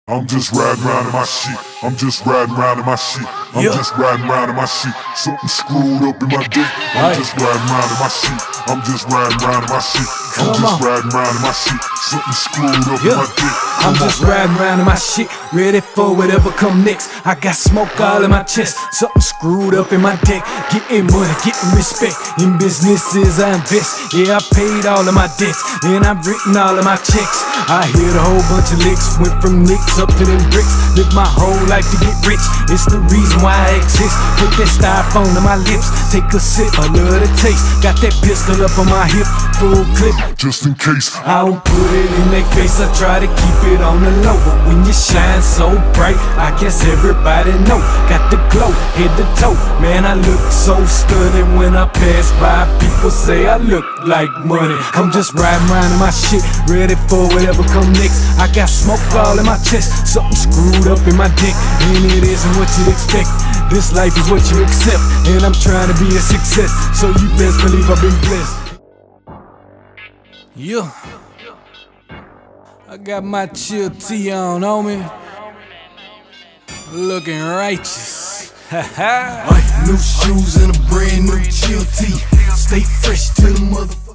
I'm just riding around in my shit. I'm just riding around in my shit. I'm just riding around in my shit. Something screwed up in my dick. I'm just riding around in my shit. I'm just riding around in my shit. I'm just riding around in my shit. Something screwed up in my dick. I'm just riding around in my shit, ready for whatever come next. I got smoke all in my chest, something screwed up in my deck. Getting money, getting respect, in businesses I invest. Yeah, I paid all of my debts, and I've written all of my checks. I hit a whole bunch of licks, went from nicks up to them bricks. Lived my whole life to get rich, it's the reason why I exist. Put that styrofoam to my lips, take a sip, I love the taste. Got that pistol up on my hip, full clip, just in case. I don't put it in their face, I try to keep it on the low. But when you shine so bright, I guess everybody know. Got the glow, head to toe, man, I look so stunning. When I pass by, people say I look like money. I'm just riding around in my shit, ready for whatever come next. I got smoke all in my chest, something screwed up in my dick, and it isn't what you'd expect. This life is what you accept, and I'm trying to be a success, so you best believe I've been blessed. Yeah, I got my chill tee on me, looking righteous. New shoes and a brand new chill tee. Stay fresh to the motherfucker.